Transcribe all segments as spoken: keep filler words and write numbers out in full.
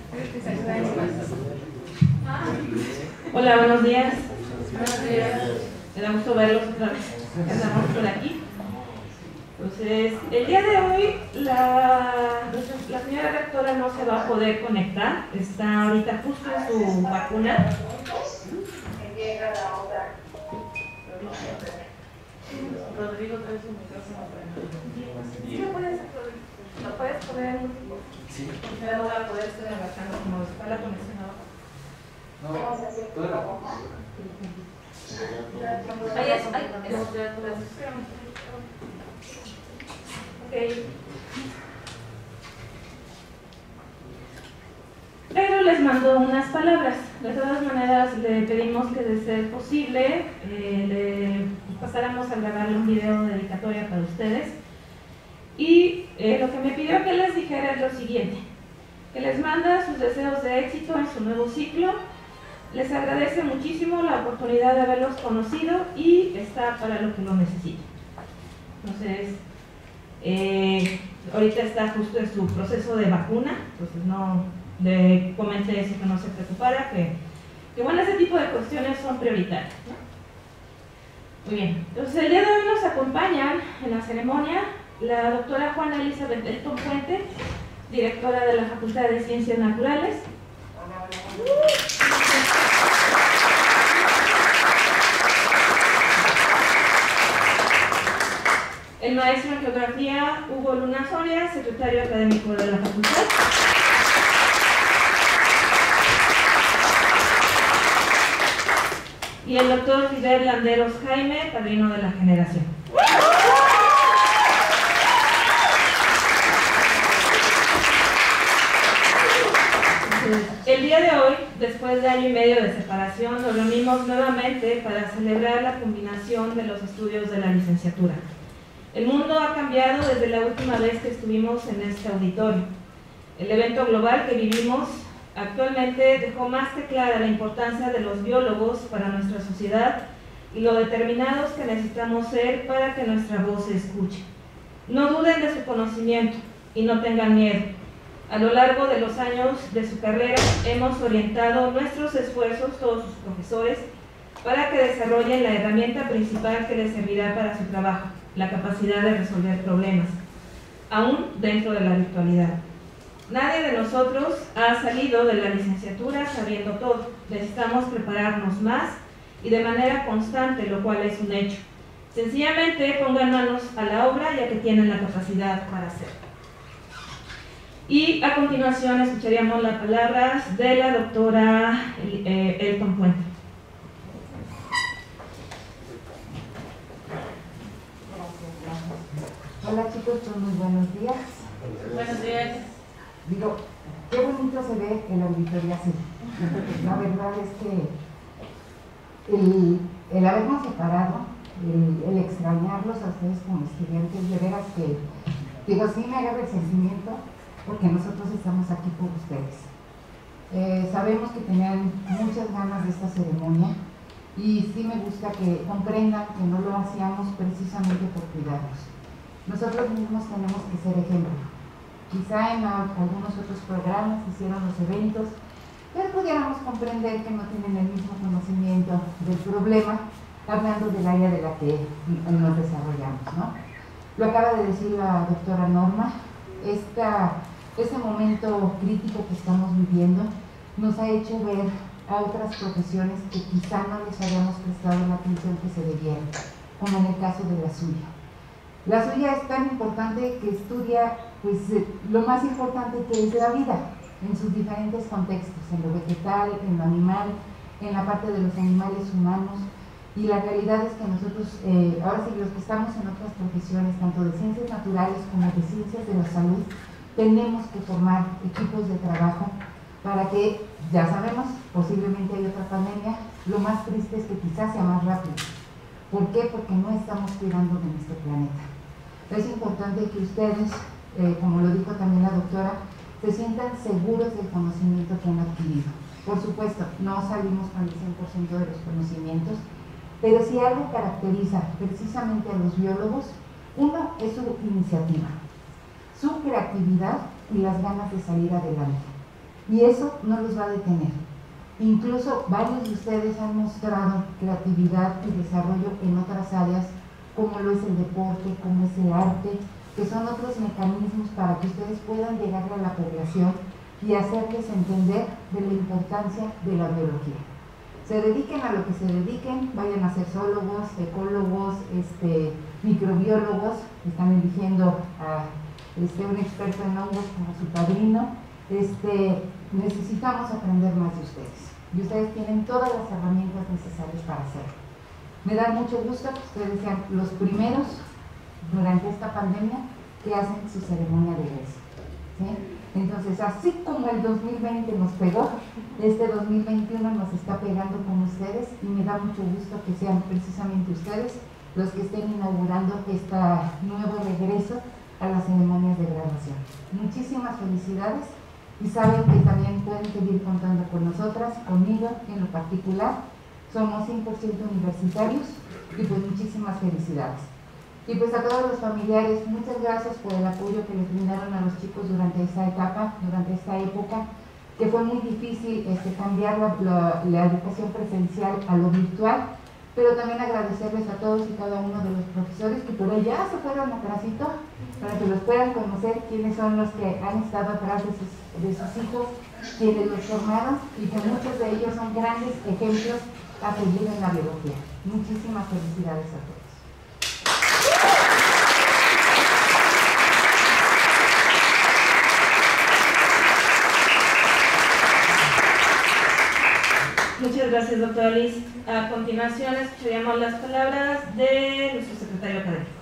Hola, buenos días. Buenos días. Me da gusto verlos otra vez. Estamos por aquí. Entonces, el día de hoy la, la señora rectora no se va a poder conectar. Está ahorita justo en su vacuna. Rodrigo, trae su micrófono. ¿Sí lo puedes, lo puedes poner en músico? Sí. Ya no va a poder estar abarcando como está la conexión abajo. No, todo. Ahí es, ahí es. Ok. Pero les mandó unas palabras. De todas maneras, le pedimos que, de ser posible, eh, le pasáramos a grabarle un video de dedicatoria para ustedes. Y eh, lo que me pidió que les dijera es lo siguiente: que les manda sus deseos de éxito en su nuevo ciclo. Les agradece muchísimo la oportunidad de haberlos conocido y está para lo que lo necesiten. Entonces, eh, ahorita está justo en su proceso de vacuna, entonces no le comenté eso, que no se preocupara, que, que bueno, ese tipo de cuestiones son prioritarias, ¿no? Muy bien, entonces el día de hoy nos acompañan en la ceremonia la doctora Juana Elizabeth Elton Puente, directora de la Facultad de Ciencias Naturales. El maestro en Geografía Hugo Luna Soria, secretario académico de la facultad. Y el doctor Fidel Landeros Jaime, padrino de la generación. El día de hoy, después de año y medio de separación, nos reunimos nuevamente para celebrar la culminación de los estudios de la licenciatura. El mundo ha cambiado desde la última vez que estuvimos en este auditorio. El evento global que vivimos actualmente dejó más que clara la importancia de los biólogos para nuestra sociedad y lo determinados que necesitamos ser para que nuestra voz se escuche. No duden de su conocimiento y no tengan miedo. A lo largo de los años de su carrera hemos orientado nuestros esfuerzos, todos sus profesores, para que desarrollen la herramienta principal que les servirá para su trabajo, la capacidad de resolver problemas, aún dentro de la virtualidad. Nadie de nosotros ha salido de la licenciatura sabiendo todo. Necesitamos prepararnos más y de manera constante, lo cual es un hecho. Sencillamente pongan manos a la obra, ya que tienen la capacidad para hacerlo. Y a continuación escucharíamos las palabras de la doctora eh, Elton Puente. Hola chicos, muy buenos días. Buenos días. Digo, qué bonito se ve el auditorio así. La verdad es que el, el habernos separado, el, el extrañarlos a ustedes como estudiantes, de veras que, digo, sí me agarra el sentimiento, porque nosotros estamos aquí por ustedes. Eh, sabemos que tenían muchas ganas de esta ceremonia y sí me gusta que comprendan que no lo hacíamos precisamente por cuidarlos. Nosotros mismos tenemos que ser ejemplo. Quizá en a, algunos otros programas hicieron los eventos, pero pudiéramos comprender que no tienen el mismo conocimiento del problema, hablando del área de la que nos desarrollamos, ¿no? Lo acaba de decir la doctora Norma. Esta, este momento crítico que estamos viviendo nos ha hecho ver a otras profesiones que quizá no les habíamos prestado la atención que se debiera, como en el caso de la suya. La suya es tan importante que estudia pues, lo más importante que es la vida, en sus diferentes contextos, en lo vegetal, en lo animal, en la parte de los animales humanos. Y la realidad es que nosotros, eh, ahora sí, los que estamos en otras profesiones, tanto de ciencias naturales como de ciencias de la salud, tenemos que formar equipos de trabajo para que, ya sabemos, posiblemente hay otra pandemia, lo más triste es que quizás sea más rápido. ¿Por qué? Porque no estamos cuidando de nuestro planeta. Es importante que ustedes, eh, como lo dijo también la doctora, se sientan seguros del conocimiento que han adquirido. Por supuesto, no salimos con el cien por ciento de los conocimientos, pero si algo caracteriza precisamente a los biólogos, uno es su iniciativa, su creatividad y las ganas de salir adelante. y eso no los va a detener. Incluso varios de ustedes han mostrado creatividad y desarrollo en otras áreas, como lo es el deporte, como es el arte, que son otros mecanismos para que ustedes puedan llegar a la población y hacerles entender de la importancia de la biología. Se dediquen a lo que se dediquen, vayan a ser zoólogos, ecólogos, este, microbiólogos, están eligiendo a este, un experto en hongos como su padrino. Este, necesitamos aprender más de ustedes y ustedes tienen todas las herramientas necesarias para hacerlo. Me da mucho gusto que ustedes sean los primeros durante esta pandemia que hacen su ceremonia de egreso, ¿sí? Entonces, así como el dos mil veinte nos pegó, este dos mil veintiuno nos está pegando con ustedes y me da mucho gusto que sean precisamente ustedes los que estén inaugurando este nuevo regreso a las ceremonias de graduación. Muchísimas felicidades y saben que también pueden seguir contando con nosotras, conmigo en lo particular. Somos cien por ciento universitarios y pues muchísimas felicidades. Y pues a todos los familiares, muchas gracias por el apoyo que les brindaron a los chicos durante esta etapa, durante esta época, que fue muy difícil este, cambiar la, la, la educación presencial a lo virtual, pero también agradecerles a todos y cada uno de los profesores que por allá se fueron atrásito, para que los puedan conocer quiénes son los que han estado atrás de sus, de sus hijos, quienes los formaron y que muchos de ellos son grandes ejemplos a seguir en la biología. Muchísimas felicidades a todos. Muchas gracias, doctora Liz. A continuación escucharíamos las palabras de nuestro secretario académico.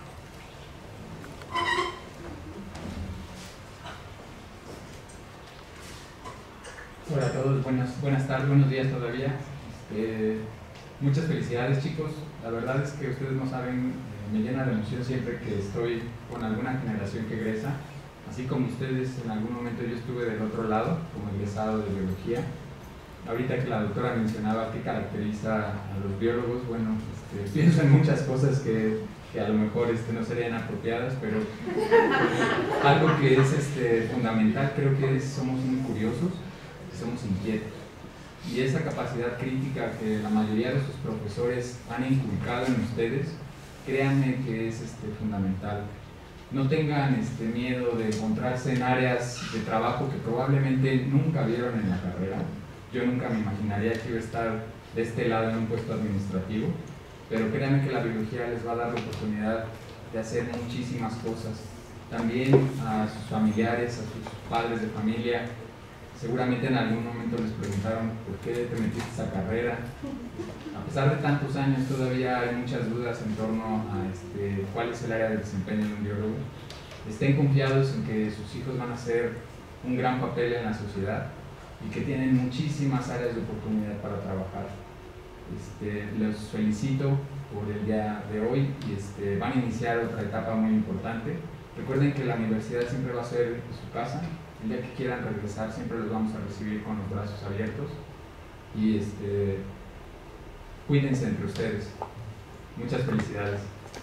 Hola a todos, buenas, buenas tardes, buenos días todavía. Este, muchas felicidades, chicos. La verdad es que ustedes no saben, eh, me llena de emoción siempre que estoy con alguna generación que egresa. Así como ustedes, en algún momento yo estuve del otro lado, como egresado de biología. Ahorita que la doctora mencionaba qué caracteriza a los biólogos, bueno, este, pienso en muchas cosas que, que a lo mejor este, no serían apropiadas, pero eh, algo que es este, fundamental creo que es somos muy curiosos, somos inquietos. Y esa capacidad crítica que la mayoría de sus profesores han inculcado en ustedes, créanme que es este, fundamental. No tengan este, miedo de encontrarse en áreas de trabajo que probablemente nunca vieron en la carrera. Yo nunca me imaginaría que iba a estar de este lado en un puesto administrativo, pero créanme que la biología les va a dar la oportunidad de hacer muchísimas cosas. También a sus familiares, a sus padres de familia, seguramente en algún momento les preguntaron por qué te metiste a esa carrera. A pesar de tantos años todavía hay muchas dudas en torno a este, cuál es el área de desempeño de un biólogo. Estén confiados en que sus hijos van a hacer un gran papel en la sociedad y que tienen muchísimas áreas de oportunidad para trabajar. Este, los felicito por el día de hoy y este, van a iniciar otra etapa muy importante. Recuerden que la universidad siempre va a ser su casa. El día que quieran regresar siempre los vamos a recibir con los brazos abiertos y este, cuídense entre ustedes. Muchas felicidades.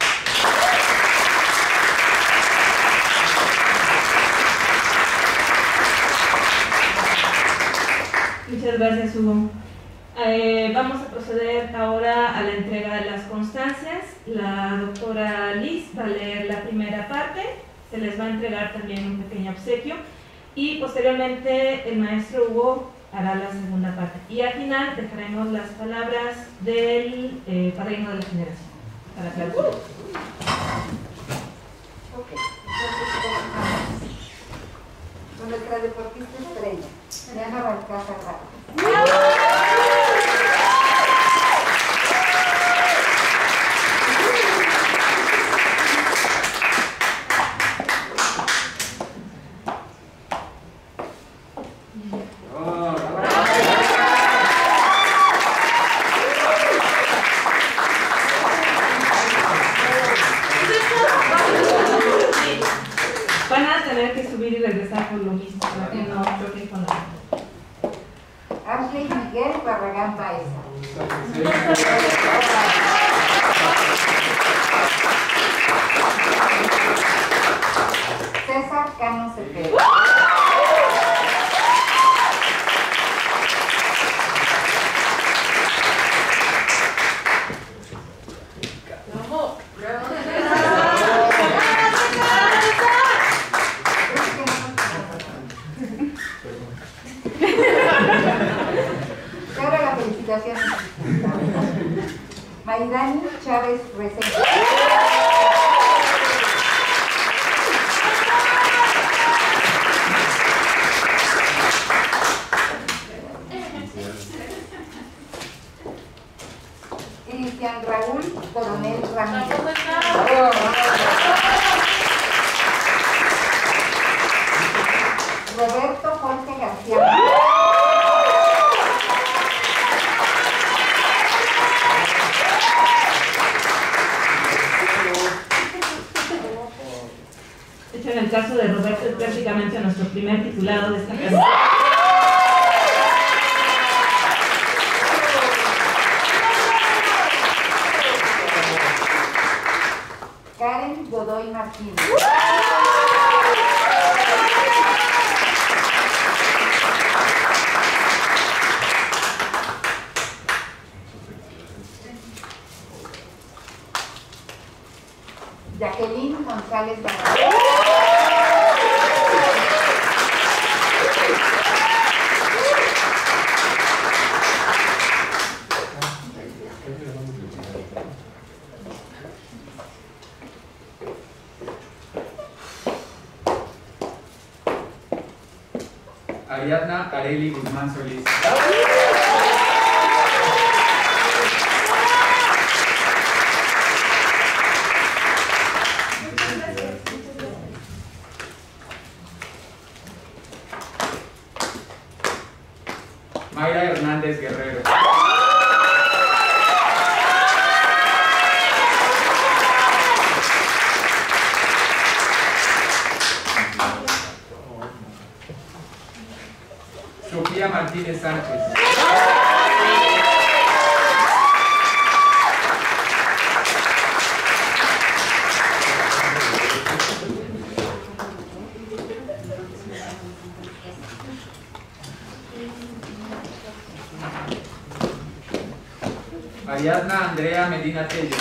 Muchas gracias, Hugo. Eh, vamos a proceder ahora a la entrega de las constancias. La doctora Liz va a leer la primera parte, se les va a entregar también un pequeño obsequio y posteriormente el maestro Hugo hará la segunda parte. Y al final dejaremos las palabras del eh, padrino de la generación para clausurar. Ok, entonces comenzamos con nuestra deportista estrella, Diana Balcázar Ramos. Van a tener que subir y regresar por lo mismo, para que no choquen con la... Ashley Miguel Barragán Baeza. César Cano Cepeda. felicitaciones. Maidani Chávez Reséndiz. Cristian Raúl Coronel Ramírez. Roberto Jorge García. De hecho, en el caso de Roberto es prácticamente nuestro primer titulado de esta casa. Karen Godoy Martínez. Jacqueline González Barrera. Ariadna Areli Guzmán Solís. Mayra Hernández Guerrero. Sofía Martínez Sánchez. Ariadna Andrea Medina Tello.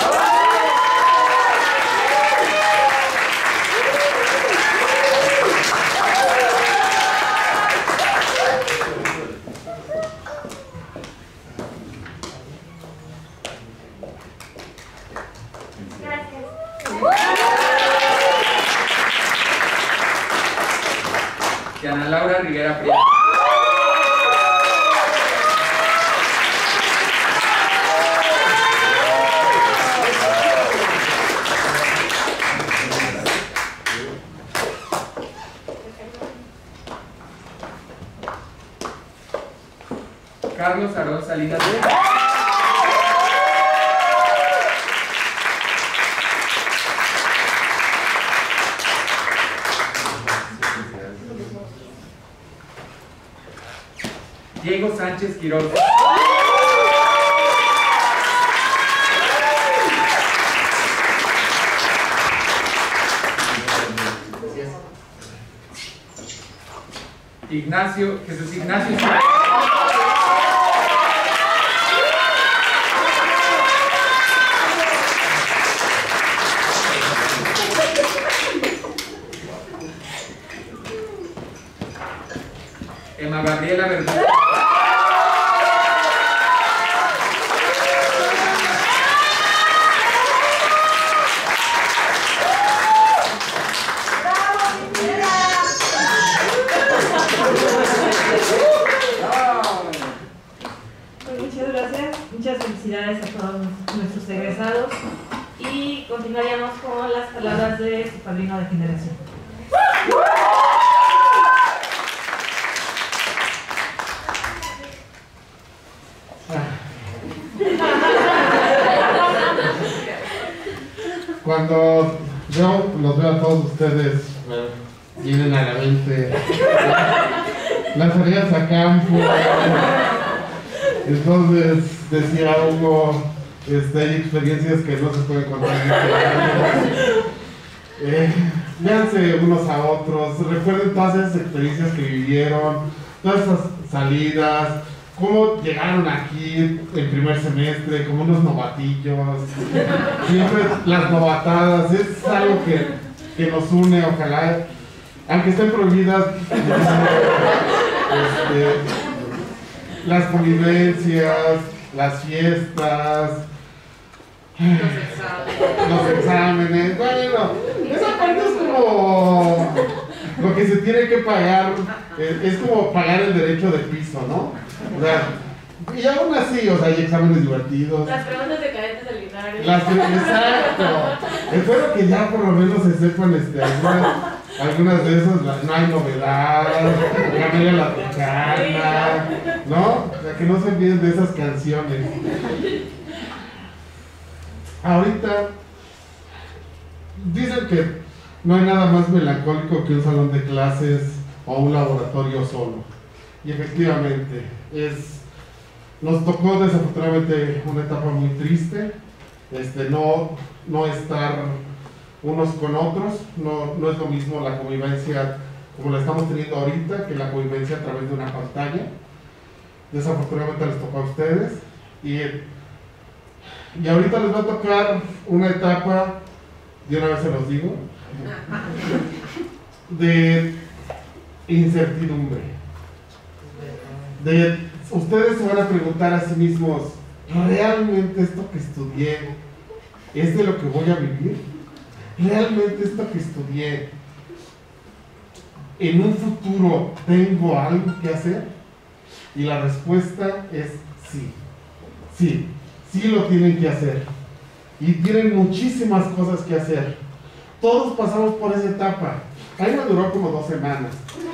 Ana Laura Rivera Prieto. Carlos Aarón Salinas. Diego Sánchez Quiroz. Ignacio, Jesús Ignacio. Emma Gabriela Verdú. Muchas gracias, muchas felicidades a todos nuestros egresados y continuaríamos con las palabras de su padrino de generación. Cuando yo los veo a todos ustedes, me vienen a la mente las salidas a campo. Entonces decía Hugo, este, hay experiencias que no se pueden contar en este año. Eh, véanse unos a otros, recuerden todas esas experiencias que vivieron, todas esas salidas, cómo llegaron aquí el primer semestre, como unos novatillos, siempre las novatadas, es algo que, que nos une, ojalá, aunque estén prohibidas, este, las convivencias, las fiestas, Los exámenes. los exámenes, bueno, esa parte es como lo que se tiene que pagar, es, es como pagar el derecho de piso, ¿no? O sea, y aún así, o sea, hay exámenes divertidos. Las preguntas de cadetes del Linares. Las, exacto. Espero que ya por lo menos se sepan este, algunas, algunas de esas, la- no hay novedad, Camila la Tejana, ¿no? O sea, que no se olviden de esas canciones. Ahorita dicen que no hay nada más melancólico que un salón de clases o un laboratorio solo. Y efectivamente, es, nos tocó desafortunadamente una etapa muy triste, este, no, no estar unos con otros, no, no es lo mismo la convivencia como la estamos teniendo ahorita que la convivencia a través de una pantalla. Desafortunadamente les tocó a ustedes y, y ahorita les va a tocar una etapa, de una vez se los digo, de incertidumbre. De, ustedes se van a preguntar a sí mismos, ¿realmente esto que estudié es de lo que voy a vivir? ¿Realmente esto que estudié en un futuro tengo algo que hacer? Y la respuesta es sí, sí, sí lo tienen que hacer. Y tienen muchísimas cosas que hacer. Todos pasamos por esa etapa. A mí me duró como dos semanas.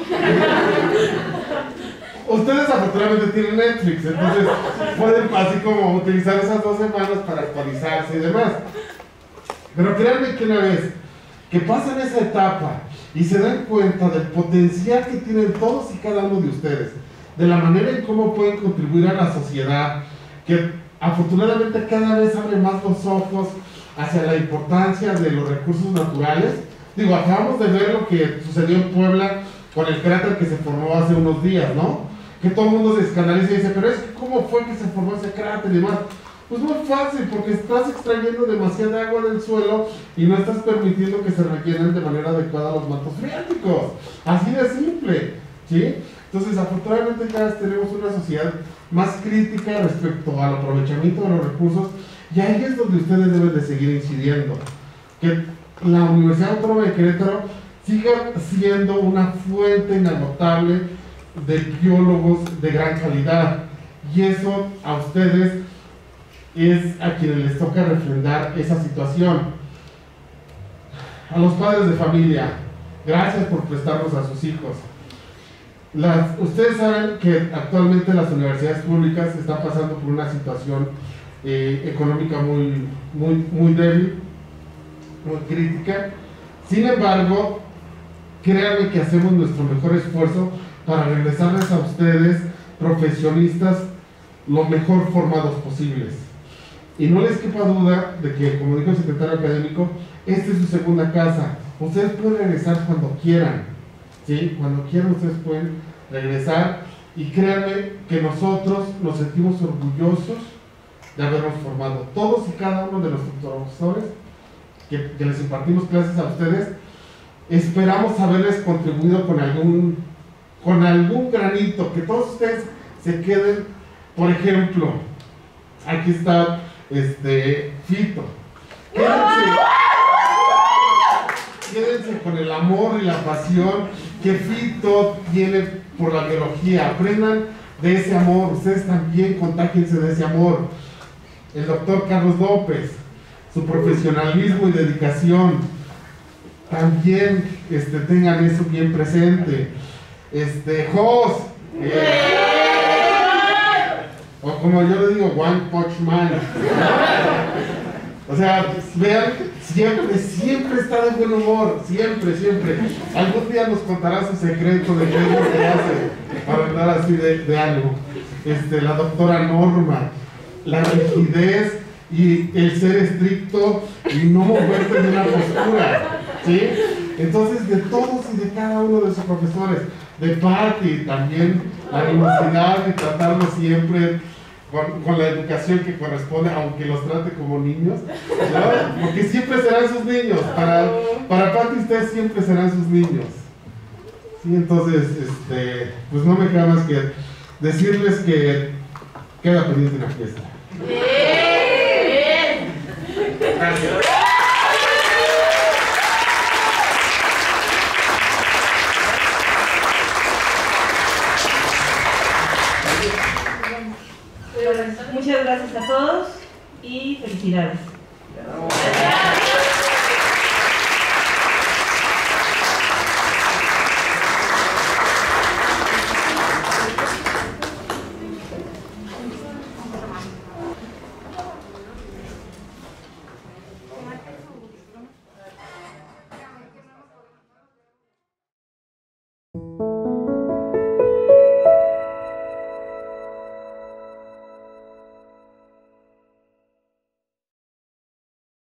Ustedes afortunadamente tienen Netflix, entonces pueden así como utilizar esas dos semanas para actualizarse y demás. Pero créanme que una vez que pasan esa etapa y se dan cuenta del potencial que tienen todos y cada uno de ustedes, de la manera en cómo pueden contribuir a la sociedad, que afortunadamente cada vez abre más los ojos hacia la importancia de los recursos naturales. Digo, acabamos de ver lo que sucedió en Puebla con el cráter que se formó hace unos días, ¿no? Que todo el mundo se escandaliza y dice, pero es que ¿cómo fue que se formó ese cráter y demás? Pues muy fácil, porque estás extrayendo demasiada agua del suelo y no estás permitiendo que se rellenen de manera adecuada los mantos freáticos. Así de simple, ¿sí? Entonces, afortunadamente cada vez tenemos una sociedad más crítica respecto al aprovechamiento de los recursos, y ahí es donde ustedes deben de seguir incidiendo. Que la Universidad Autónoma de Querétaro siga siendo una fuente inagotable de biólogos de gran calidad, y eso a ustedes es a quienes les toca refrendar esa situación. A los padres de familia, gracias por prestarnos a sus hijos. Las, ustedes saben que actualmente las universidades públicas están pasando por una situación eh, económica muy, muy, muy débil, muy crítica. Sin embargo, créanme que hacemos nuestro mejor esfuerzo para regresarles a ustedes profesionistas lo mejor formados posibles. Y no les quepa duda de que, como dijo el secretario académico, esta es su segunda casa. Ustedes pueden regresar cuando quieran, ¿sí? Cuando quieran ustedes pueden regresar, y créanme que nosotros nos sentimos orgullosos de habernos formado. Todos y cada uno de nuestros profesores que, que les impartimos clases a ustedes, esperamos haberles contribuido con algún, con algún granito, que todos ustedes se queden. Por ejemplo, aquí está este Fito. Quédense, quédense con el amor y la pasión que Fito tiene por la biología. Aprendan de ese amor, ustedes también contágiense de ese amor. El doctor Carlos López, su profesionalismo y dedicación, también este, tengan eso bien presente. Este, Jos, eh, o como yo le digo, One Punch Man. O sea, vean, siempre, siempre está de buen humor, siempre, siempre. Algún día nos contará su secreto de qué es lo que hace para hablar así de, de algo. Este, la doctora Norma, la rigidez y el ser estricto y no moverte de una postura, ¿sí? Entonces, de todos y de cada uno de sus profesores, de Patti también, la universidad, y tratarlo siempre con, con la educación que corresponde, aunque los trate como niños, ¿no? Porque siempre serán sus niños. Para, para Patti, ustedes siempre serán sus niños. Sí, entonces, este, pues no me queda más que decirles que queda pendiente una fiesta. Bien. Gracias. Muchas gracias a todos y felicidades. Gracias.